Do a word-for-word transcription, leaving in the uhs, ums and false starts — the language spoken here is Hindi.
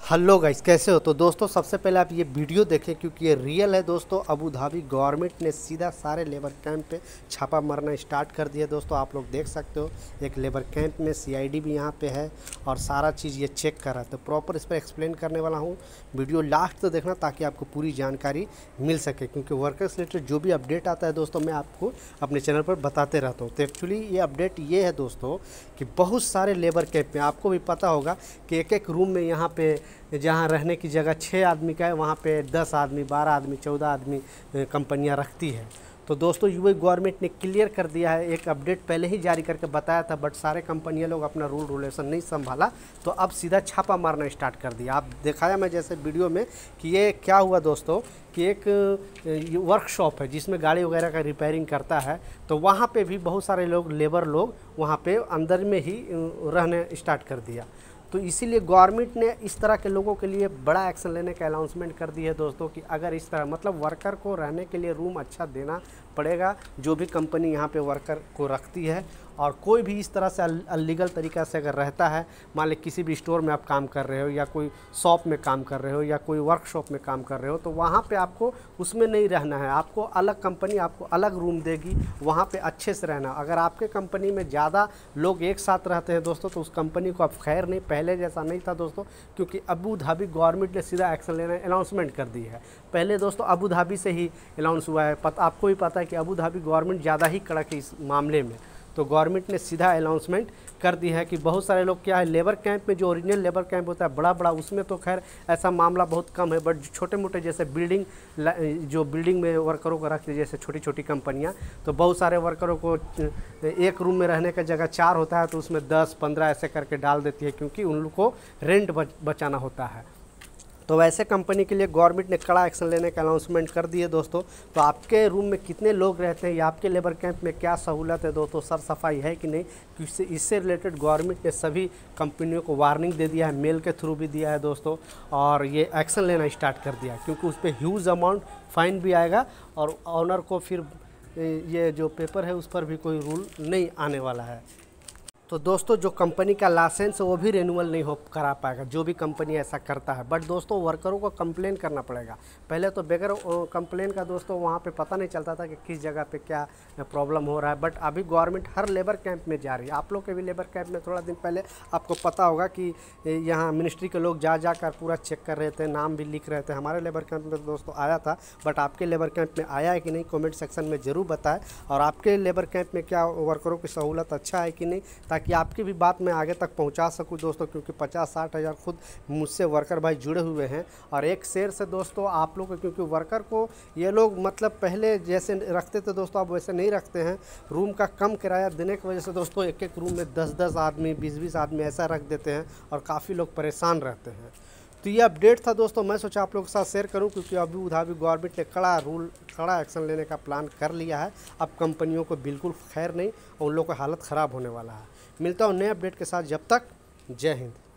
हेलो गाइस, कैसे हो। तो दोस्तों सबसे पहले आप ये वीडियो देखें क्योंकि ये रियल है दोस्तों। अबू धाबी गवर्नमेंट ने सीधा सारे लेबर कैंप पे छापा मारना स्टार्ट कर दिया दोस्तों। आप लोग देख सकते हो एक लेबर कैंप में सीआईडी भी यहाँ पे है और सारा चीज़ ये चेक कर रहा है। तो प्रॉपर इस पर एक्सप्लेन करने वाला हूँ, वीडियो लास्ट तो देखना ताकि आपको पूरी जानकारी मिल सके, क्योंकि वर्कर्स रिलेटेड जो भी अपडेट आता है दोस्तों मैं आपको अपने चैनल पर बताते रहता हूँ। तो एक्चुअली ये अपडेट ये है दोस्तों कि बहुत सारे लेबर कैंप में आपको भी पता होगा कि एक एक रूम में यहाँ पे जहाँ रहने की जगह छः आदमी का है, वहाँ पे दस आदमी, बारह आदमी, चौदह आदमी कंपनियाँ रखती है। तो दोस्तों यूपी गवर्नमेंट ने क्लियर कर दिया है, एक अपडेट पहले ही जारी करके बताया था, बट सारे कंपनियाँ लोग अपना रूल रेगुलेशन नहीं संभाला तो अब सीधा छापा मारना स्टार्ट कर दिया। आप दिखाया मैं जैसे वीडियो में कि ये क्या हुआ दोस्तों कि एक वर्कशॉप है जिसमें गाड़ी वगैरह का रिपेयरिंग करता है, तो वहाँ पे भी बहुत सारे लोग लेबर लोग वहाँ पे अंदर में ही रहने स्टार्ट कर दिया। तो इसीलिए गवर्नमेंट ने इस तरह के लोगों के लिए बड़ा एक्शन लेने का अनाउंसमेंट कर दी है दोस्तों कि अगर इस तरह मतलब वर्कर को रहने के लिए रूम अच्छा देना पड़ेगा, जो भी कंपनी यहाँ पे वर्कर को रखती है। और कोई भी इस तरह से अनलीगल तरीक़ा से अगर रहता है, मान लीजिए किसी भी स्टोर में आप काम कर रहे हो या कोई शॉप में काम कर रहे हो या कोई वर्कशॉप में काम कर रहे हो, तो वहाँ पे आपको उसमें नहीं रहना है। आपको अलग कंपनी आपको अलग रूम देगी, वहाँ पे अच्छे से रहना। अगर आपके कंपनी में ज़्यादा लोग एक साथ रहते हैं दोस्तों तो उस कंपनी को आप खैर नहीं, पहले जैसा नहीं था दोस्तों, क्योंकि अबू धाबी गवर्नमेंट ने सीधा एक्शन लेना अनाउंसमेंट कर दी है। पहले दोस्तों अबू धाबी से ही अनाउंस हुआ है, पता आपको भी पता है कि अबू धाबी गवर्नमेंट ज़्यादा ही कड़क है इस मामले में। तो गवर्नमेंट ने सीधा अनाउंसमेंट कर दी है कि बहुत सारे लोग क्या है, लेबर कैंप में जो ओरिजिनल लेबर कैंप होता है बड़ा बड़ा, उसमें तो खैर ऐसा मामला बहुत कम है, बट छोटे मोटे जैसे बिल्डिंग जो बिल्डिंग में वर्करों को रखते जैसे छोटी छोटी कंपनियां, तो बहुत सारे वर्करों को एक रूम में रहने का जगह चार होता है तो उसमें दस पंद्रह ऐसे करके डाल देती है, क्योंकि उन लोग को रेंट बचाना होता है। तो वैसे कंपनी के लिए गवर्नमेंट ने कड़ा एक्शन लेने का अनाउंसमेंट कर दिए दोस्तों। तो आपके रूम में कितने लोग रहते हैं या आपके लेबर कैंप में क्या सहूलत है दोस्तों, सर सफाई है कि नहीं, इससे इससे रिलेटेड गवर्नमेंट ने सभी कंपनियों को वार्निंग दे दिया है, मेल के थ्रू भी दिया है दोस्तों, और ये एक्शन लेना स्टार्ट कर दिया है, क्योंकि उस पर ह्यूज अमाउंट फाइन भी आएगा और ऑनर को फिर ये जो पेपर है उस पर भी कोई रूल नहीं आने वाला है। तो दोस्तों जो कंपनी का लाइसेंस है वो भी रिन्यूअल नहीं हो करा पाएगा, जो भी कंपनी ऐसा करता है। बट दोस्तों वर्करों को कंप्लेन करना पड़ेगा। पहले तो बगैर कंप्लेन का दोस्तों वहाँ पे पता नहीं चलता था कि किस जगह पे क्या प्रॉब्लम हो रहा है, बट अभी गवर्नमेंट हर लेबर कैंप में जा रही है। आप लोग के भी लेबर कैंप में थोड़ा दिन पहले आपको पता होगा कि यहाँ मिनिस्ट्री के लोग जा जा कर पूरा चेक कर रहे थे, नाम भी लिख रहे थे। हमारे लेबर कैंप में दोस्तों आया था, बट आपके लेबर कैंप में आया है कि नहीं कॉमेंट सेक्शन में ज़रूर बताएं। और आपके लेबर कैंप में क्या वर्करों की सहूलत अच्छा है कि नहीं, ताकि आपकी भी बात मैं आगे तक पहुंचा सकूं दोस्तों, क्योंकि पचास साठ हज़ार खुद मुझसे वर्कर भाई जुड़े हुए हैं। और एक शेर से दोस्तों आप लोग, क्योंकि वर्कर को ये लोग मतलब पहले जैसे रखते थे दोस्तों अब वैसे नहीं रखते हैं। रूम का कम किराया देने की वजह से दोस्तों एक एक रूम में दस दस आदमी, बीस बीस आदमी ऐसा रख देते हैं और काफ़ी लोग परेशान रहते हैं। तो ये अपडेट था दोस्तों, मैं सोचा आप लोगों के साथ शेयर करूं, क्योंकि अबू धाबी गवर्नमेंट ने कड़ा रूल कड़ा एक्शन लेने का प्लान कर लिया है। अब कंपनियों को बिल्कुल खैर नहीं और उन लोगों की हालत ख़राब होने वाला है। मिलता हूं नए अपडेट के साथ, जब तक जय हिंद।